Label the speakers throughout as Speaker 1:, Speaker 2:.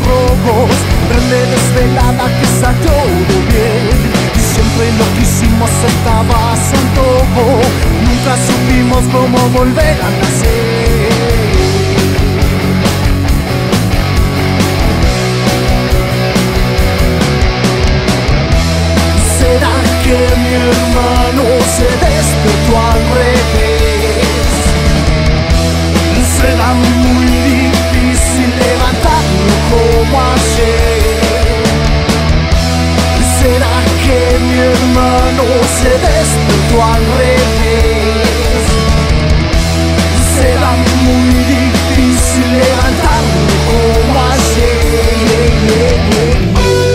Speaker 1: rojos, prende desvelada que está todo bien. Y siempre lo que hicimos estaba a su antojo, nunca supimos cómo volver a nacer. ¿Será que mi hermano se despertó al revés? Será muy difícil levantarlo como ayer. ¿Será que mi hermano se despertó al revés? Será muy difícil levantarlo como ayer.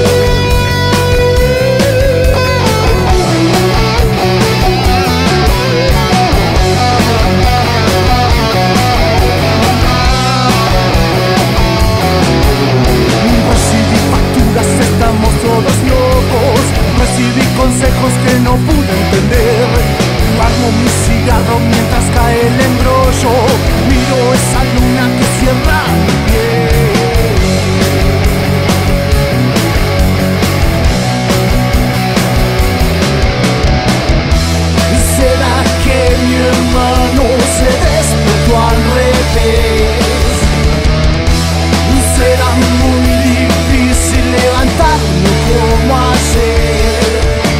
Speaker 1: Estamos todos locos, recibí consejos que no pude entender. Armo mi cigarro mientras cae el embrollo, miro esa luna que cierra mi piel. ¿Será que mi hermano se despertó al revés? Será muy difícil levantarme como ayer.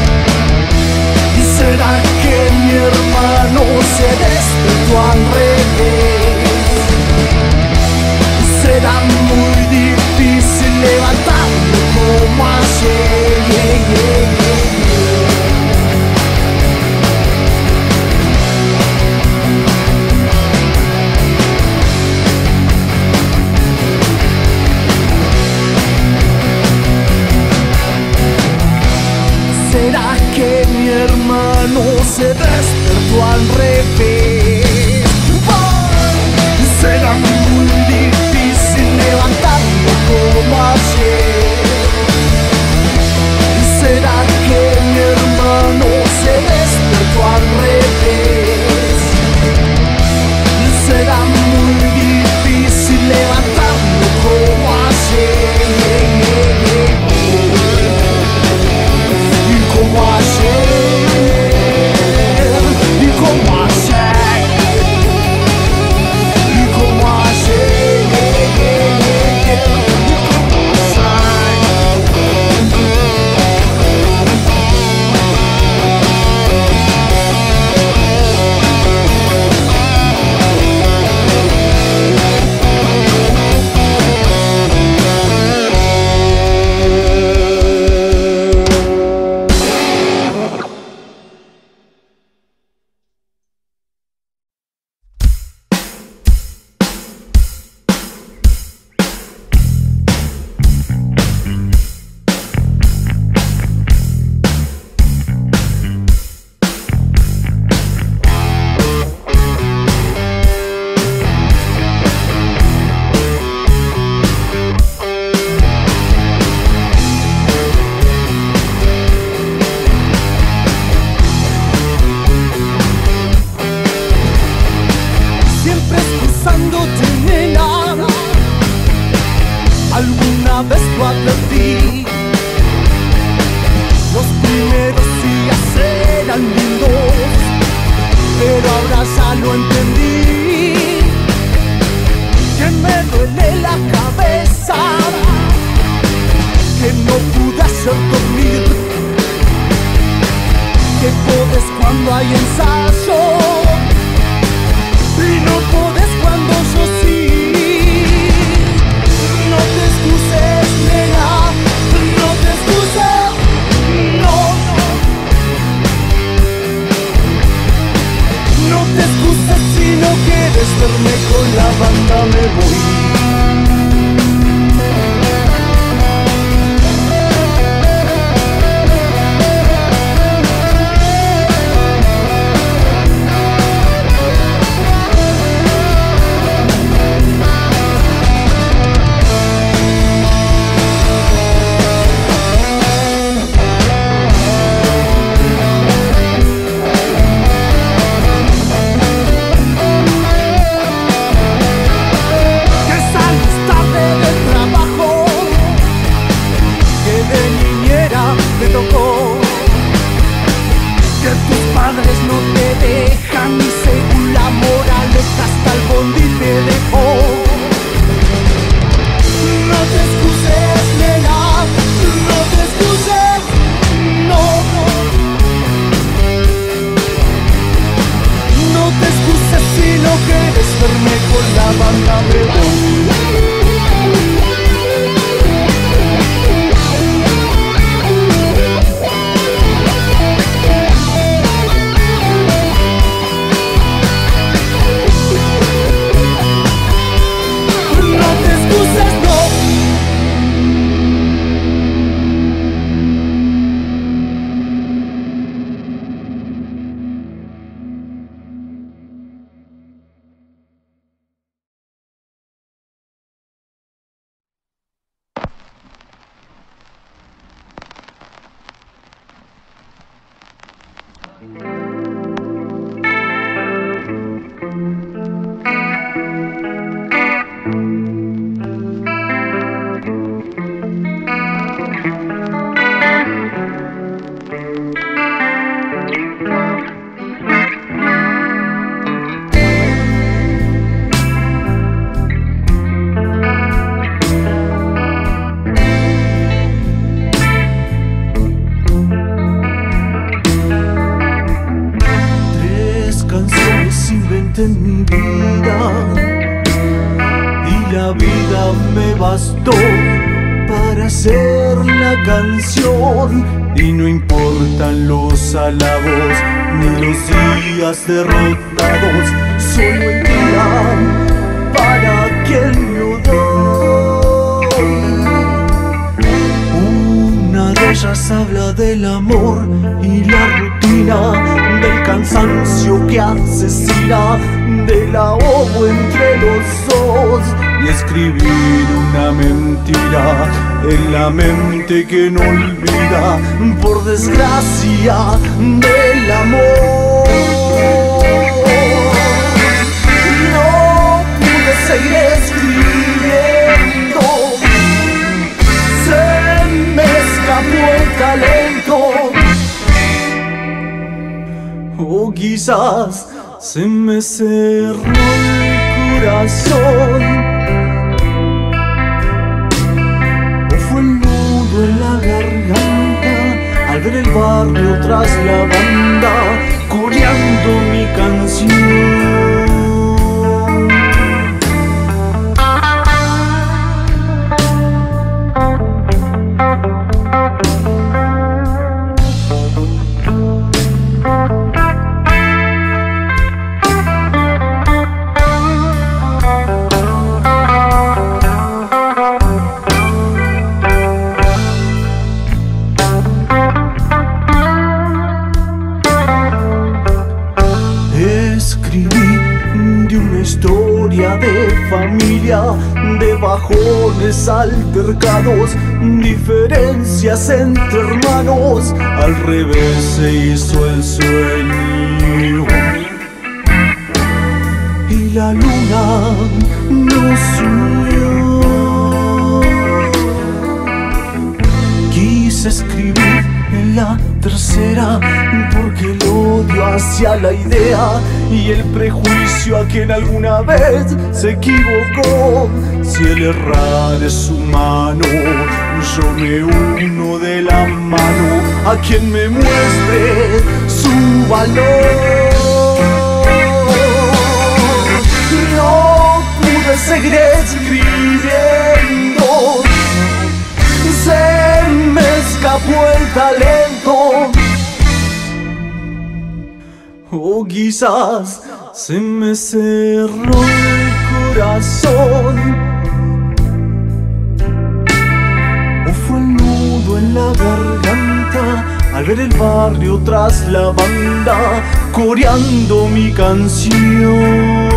Speaker 1: ¿Será que mi hermano se despertó al revés? Será muy difícil levantarme como ayer. ¿Será que mi hermano se despertó al revés? Será muy difícil levantarme como ayer. ¿Será que mi hermano se despertó al revés? Será muy difícil levantarme como ayer. Como ayer, y como ayer, y como ayer, alguna vez lo advertí. Los primeros días eran lindos, pero ahora ya lo entendí. Que me duele la cabeza, que no pude hacer dormir, que podés cuando hay ensayo y no podés cuando yo sí. No te excuses, nena, no te excuses, no. No te excuses si no quieres verme con la banda, me voy. viento para hacer la canción, y no importan los halagos ni los días derrotados, solo el día para quien lo doy. Una de ellas habla del amor y la rutina, del cansancio que asesina, del ahogo entre los dos, y escribir una mentira en la mente que no olvida, por desgracia, del amor. No pude seguir escribiendo, se me escapó el talento, o quizás se me cerró el corazón, o fue el nudo en la garganta al ver el barrio tras la banda coreando mi canción. De familia, de bajones altercados, diferencias entre hermanos, al revés se hizo el sueño, y la luna nos unió. Quise escribir en la tercera porque el odio hacia la idea y el prejuicio a quien alguna vez se equivocó. Si el errar es humano, yo me uno de la mano a quien me muestre su valor. No pude seguir escribiendo, se me escapó el talento, o quizás se me cerró el corazón, o fue el nudo en la garganta al ver el barrio tras la banda coreando mi canción.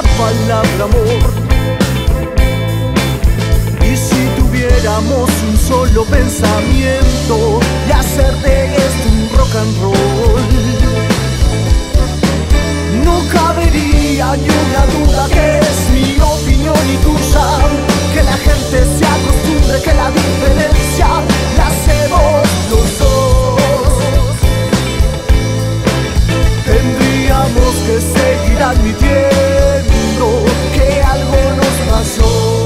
Speaker 1: la palabra amor. Y si tuviéramos un solo pensamiento y hacer de esto un rock and roll, no cabería ni una duda que es mi opinión y tuya, que la gente se acostumbre, que la diferencia la hacemos los dos. Tendríamos que seguir admitiendo que algo nos pasó.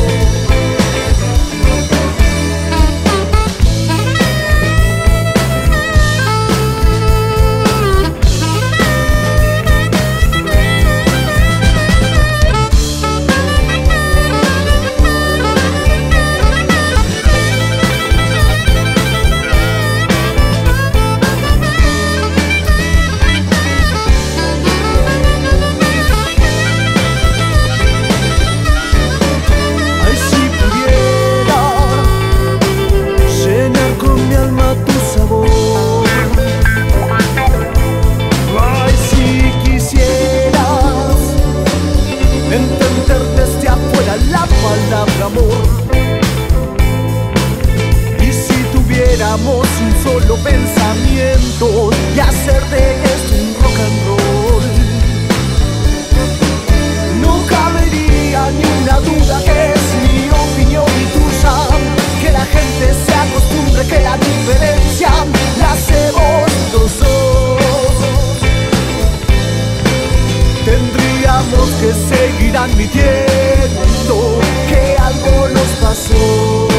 Speaker 1: Un solo pensamiento y hacer de esto un rock and roll, no cabería ni una duda que es mi opinión y tuya, que la gente se acostumbre, que la diferencia la hacemos los dos. Tendríamos que seguir admitiendo que algo nos pasó.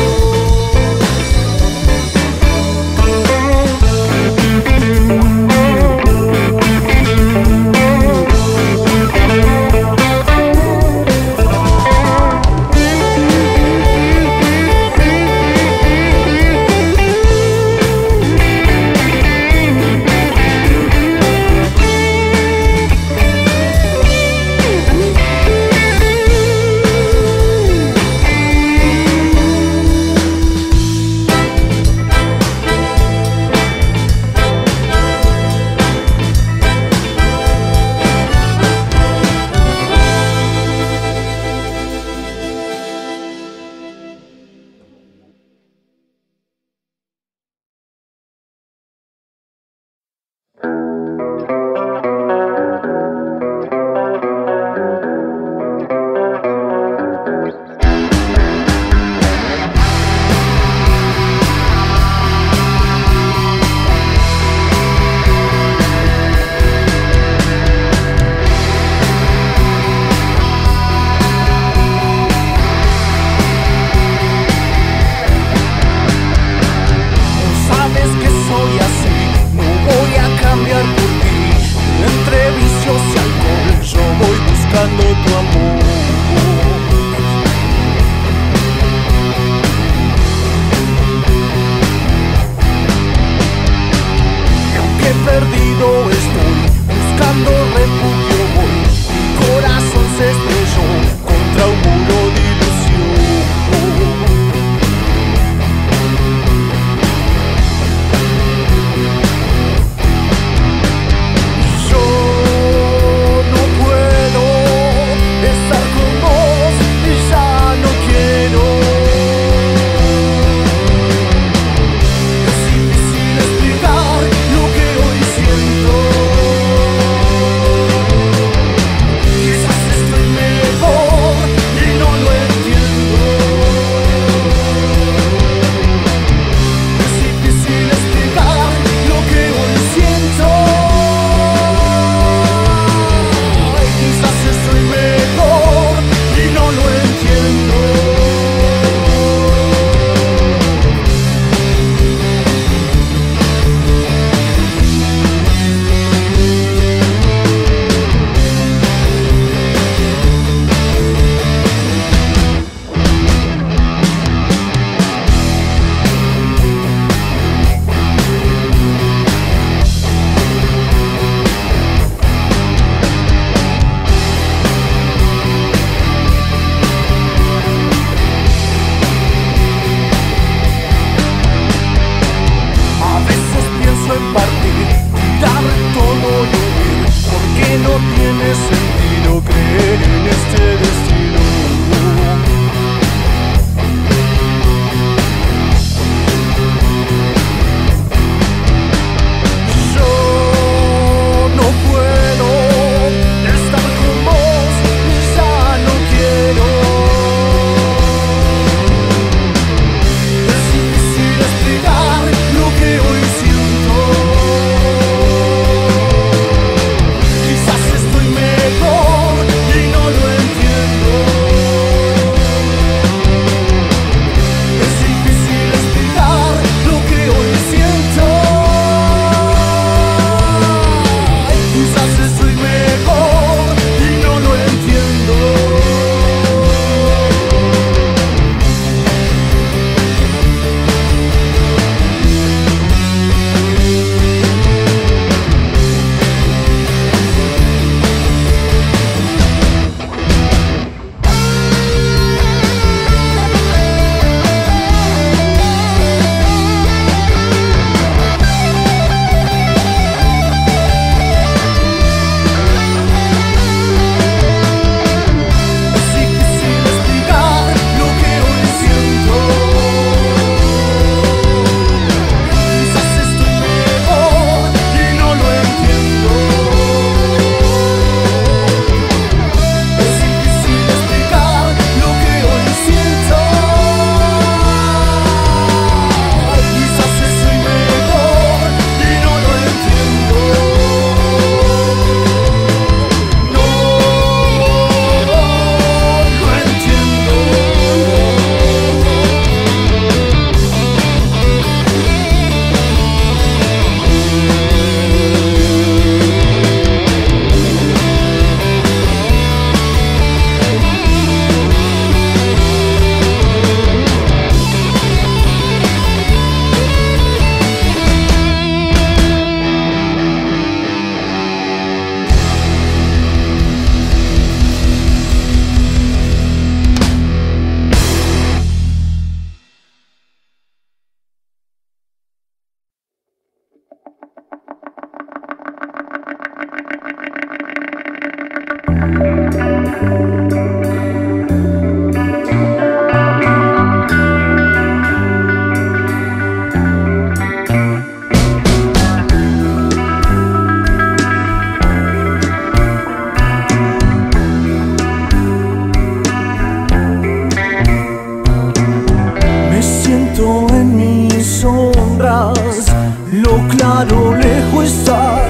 Speaker 1: En mis sombras, lo claro lejos está.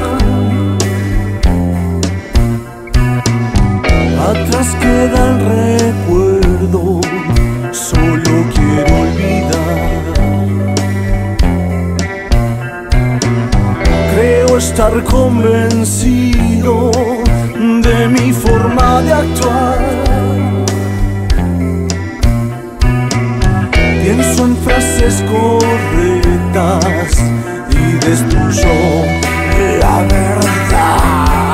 Speaker 1: Atrás queda el recuerdo, solo quiero olvidar. Creo estar convencido de mi forma de actuar. Pienso en frases correctas y destruyo la verdad.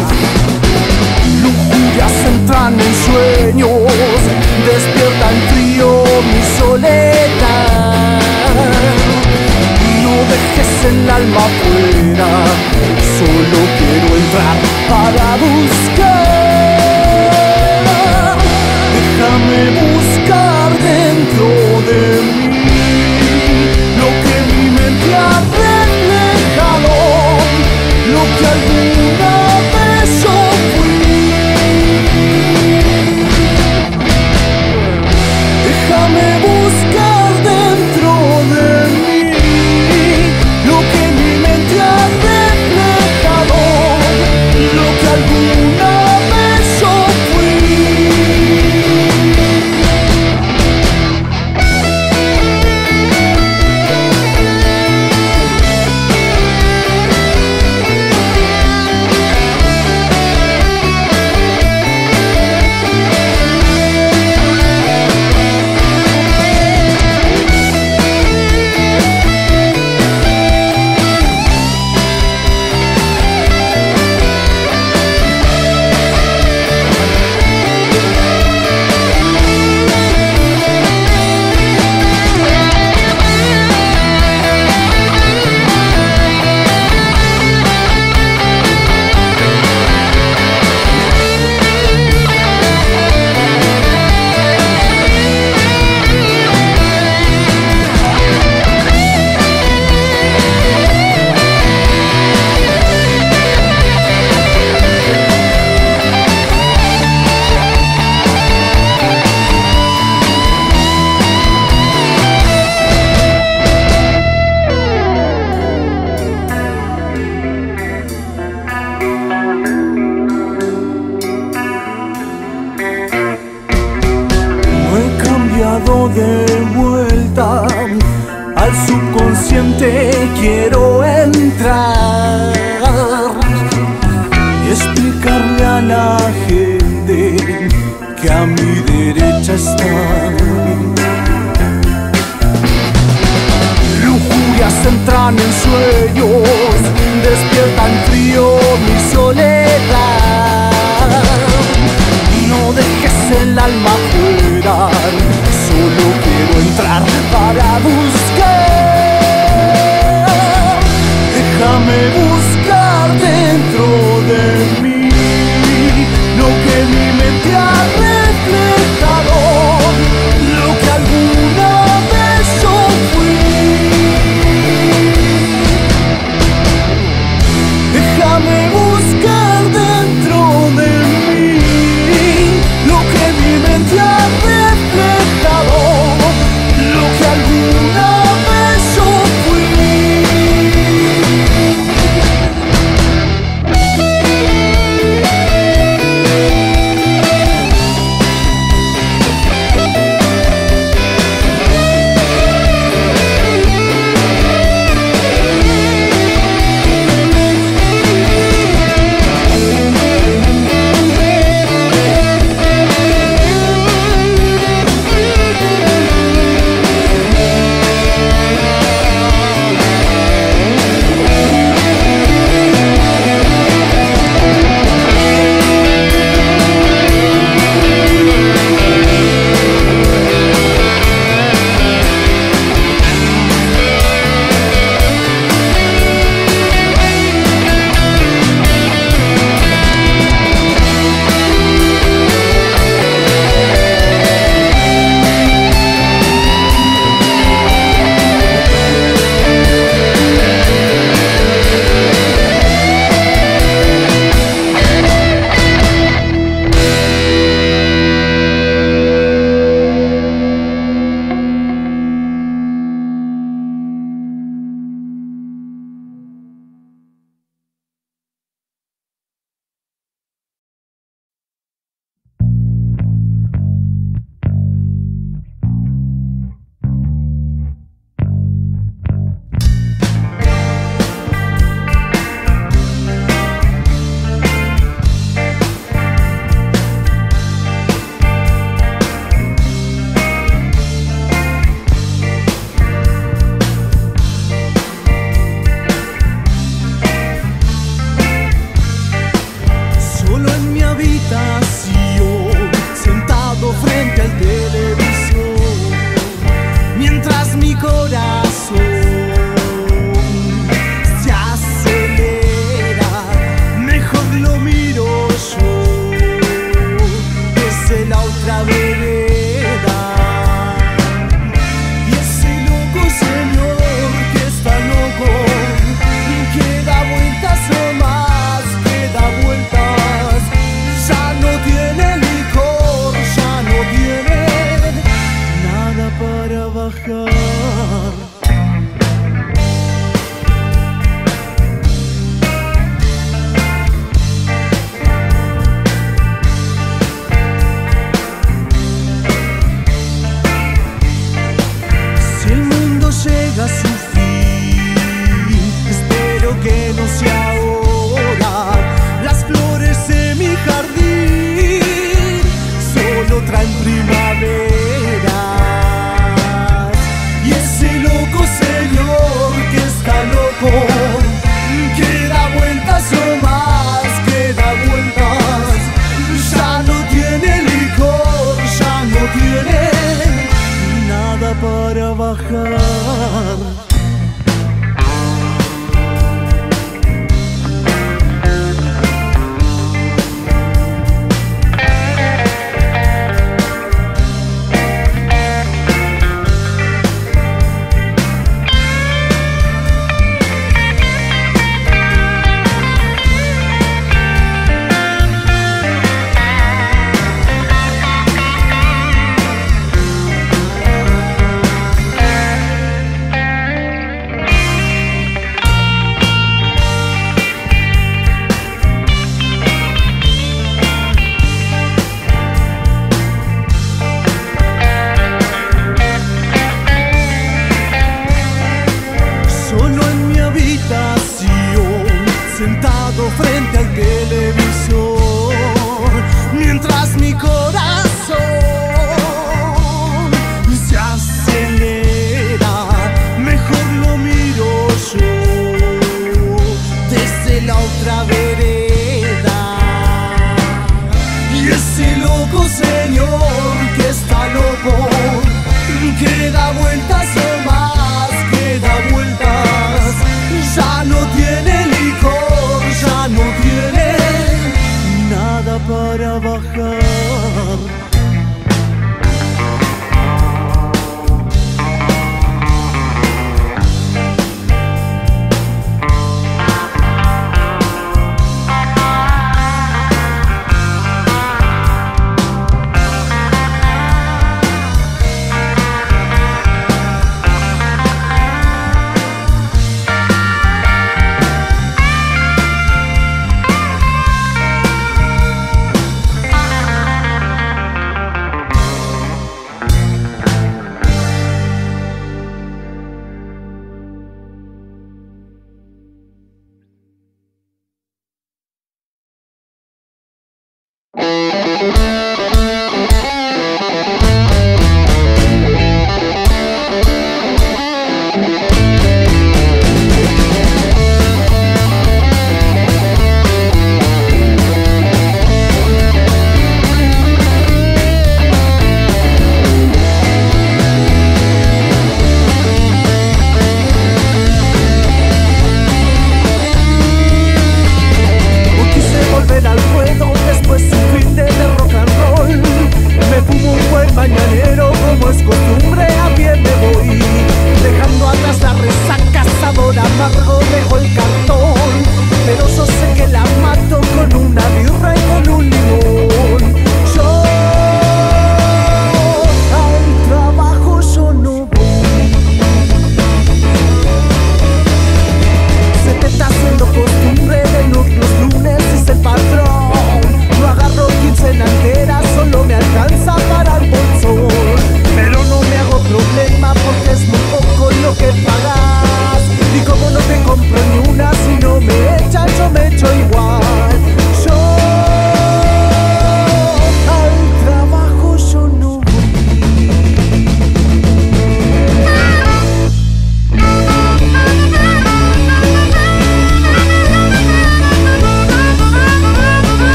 Speaker 1: Lujurias entran en sueños, despierta en frío mi soledad. No dejes el alma afuera, solo quiero entrar para buscar. Déjame buscar dentro de mí lo que mi mente ha reflejado, lo que alguna vez yo fui. Déjame buscar dentro de mí lo que mi mente ha reflejado, lo que alguna vez yo fui. De vuelta al subconsciente quiero entrar y explicarle a la gente que a mi derecha están. Lujurias entran en sueños, despiertan frío mi soledad. No dejes el alma fuera, solo quiero entrar para buscar. Déjame buscar dentro de mí lo que mi mente ha reflejado, lo que alguna vez yo fui. Déjame buscar lo miro yo desde la otra vereda. Y ese loco señor que está loco, que da vueltas nomás, que da vueltas. Ya no tiene licor, ya no tiene nada para bajar. Llega a su fin, espero que no sea ahora. Las flores de mi jardín solo traen primavera. Y ese loco señor que está loco, que da vueltas nomás, que da vueltas. Ya no tiene licor, ya no tiene nada para bajar. Sentado frente al televisor, mientras mi corazón se acelera, mejor lo miro yo desde la otra vereda. Y ese loco señor que está loco, que da vueltas nomás, que da vueltas. Ya no tiene licor, ya no tiene nada para bajar. Al ruedo después un fin de derrocar.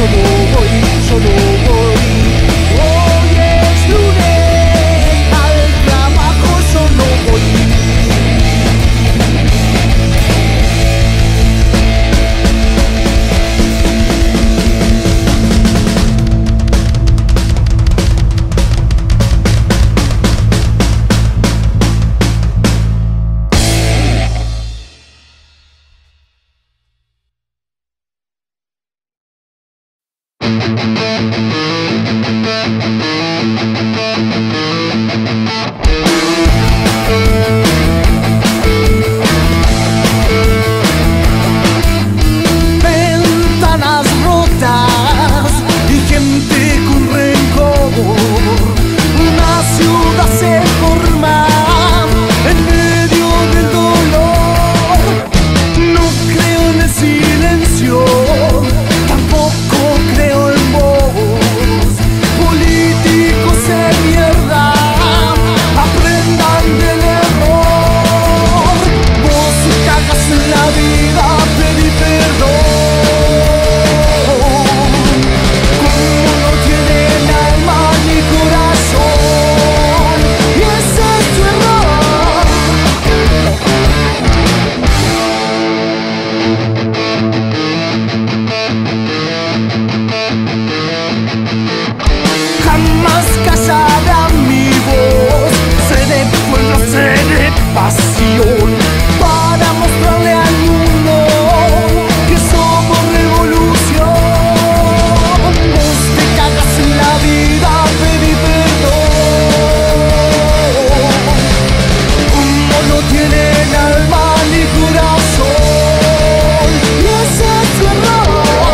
Speaker 1: yo no voy. Hoy es lunes, al trabajo yo no voy. Ventanas rotas y gente con rencor. Una ciudad se forma en medio del dolor. No creo en el silencio, tampoco creo en vos. Políticos de mierda, aprendan del error. Vos si cagas en la vida, pedí perdón. Como no tienen alma ni corazón, y ese es tu error. Jamás callará mi voz, seré pueblo, seré pasión, para mostrarle al mundo que somos revolución. Vos te cagas en la vida, pedí perdón. Como no tienen alma ni corazón, y ese es su error.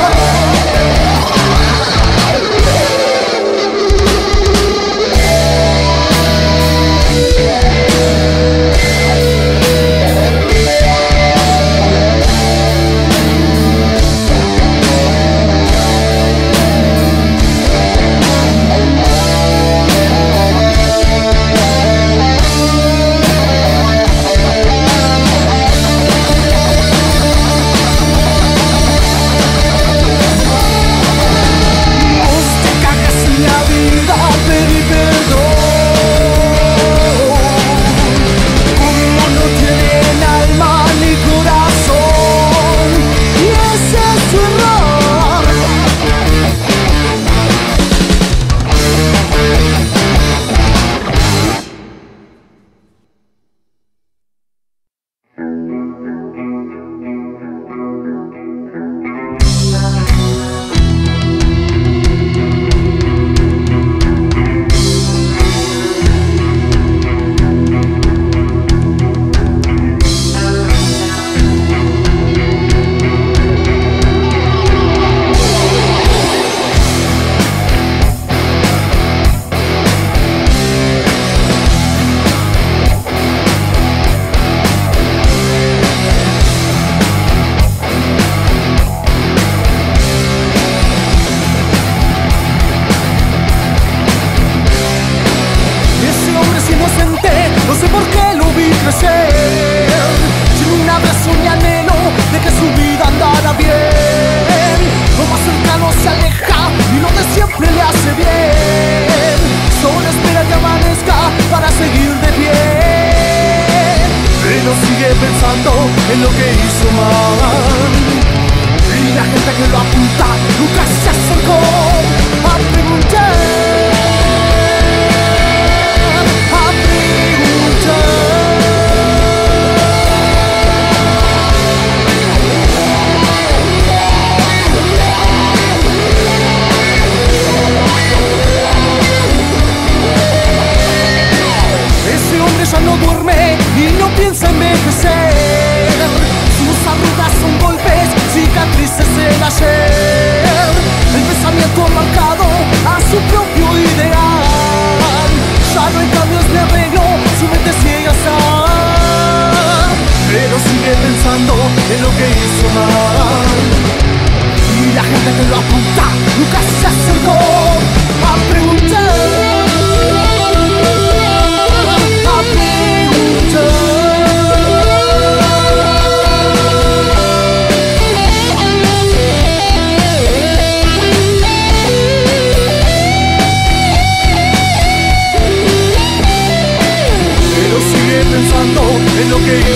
Speaker 1: Vos te cagas en la vida, pedí perdón. Como no tienen alma ni corazón, y ese es su error. Ese hombre es inocente, no sé por qué lo vi crecer. Sin un abrazo ni anhelo de que su vida andara bien. Lo más cercano se aleja y lo de siempre le hace bien. Solo espera que amanezca para seguir de pie, pero sigue pensando en lo que hizo mal. Y la gente que lo apunta nunca se acercó a preguntar. Ese hombre ya no duerme y no piensa envejecer. Sus arrugas son golpes, cicatrices del ayer. El pensamiento marcado a su propio ideal. Ya no hay cambios de arreglo, su mente ciega está. Pero sigue pensando en lo que hizo mal. Y la gente que lo apunta nunca se acercó a preguntar. que